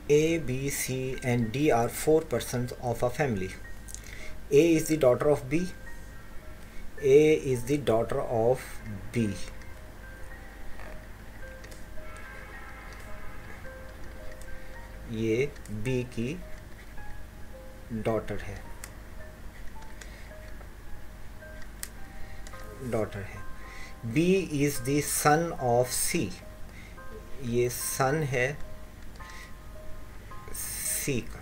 A, B, C and D are 4 persons of a family. A is the daughter of B. A is the daughter of B. ये B की daughter है, B is the son of C. ये सन है C का.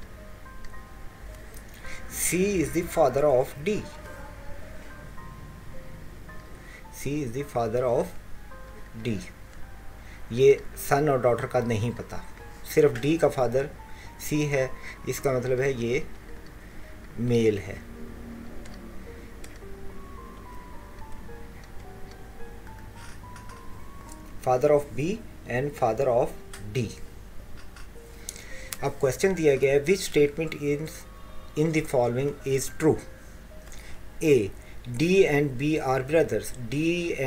C is the father of D. C is the father of D. ये सन और daughter का नहीं पता, सिर्फ D का फादर C है, इसका मतलब है ये मेल है. Father of B and father of D. अब क्वेश्चन दिया गया है which statement in the following is true. A, D and B are brothers. D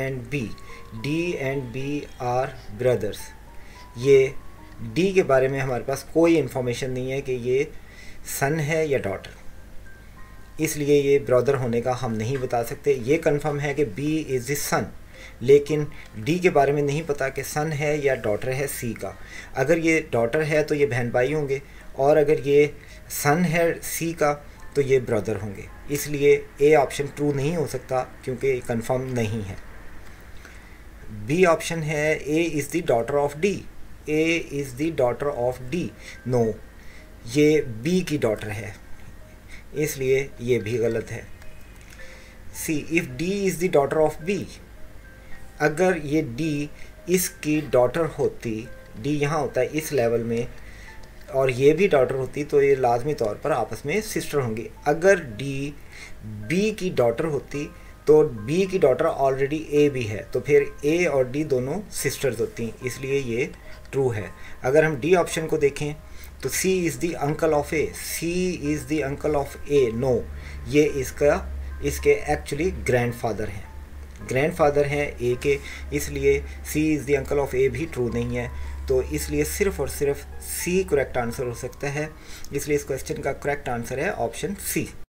and B are brothers. ये D के बारे में हमारे पास कोई इन्फॉर्मेशन नहीं है कि ये सन है या डॉटर, इसलिए ये ब्रदर होने का हम नहीं बता सकते. ये कंफर्म है कि B इज़ द सन, लेकिन D के बारे में नहीं पता कि सन है या डॉटर है C का. अगर ये डॉटर है तो ये बहन भाई होंगे, और अगर ये सन है C का तो ये ब्रदर होंगे. इसलिए A ऑप्शन ट्रू नहीं हो सकता क्योंकि कंफर्म नहीं है. B ऑप्शन है A is the daughter of D. A is the daughter of D. No, ये B की डॉटर है, इसलिए ये भी गलत है. C, if D is the daughter of B. अगर ये D इसकी डॉटर होती, D यहाँ होता है इस लेवल में, और ये भी डॉटर होती तो ये लाजमी तौर पर आपस में सिस्टर होंगी. अगर D B की डॉटर होती तो B की डॉटर ऑलरेडी A भी है, तो फिर A और D दोनों सिस्टर्स होती, इसलिए ये ट्रू है. अगर हम D ऑप्शन को देखें तो C is the uncle of A. C is the uncle of A. No, ये इसके एक्चुअली ग्रैंडफादर हैं, ग्रैंडफादर हैं A के, इसलिए C is the uncle of A भी ट्रू नहीं है. तो इसलिए सिर्फ और सिर्फ C करेक्ट आंसर हो सकता है. इसलिए इस क्वेश्चन का करेक्ट आंसर है ऑप्शन C.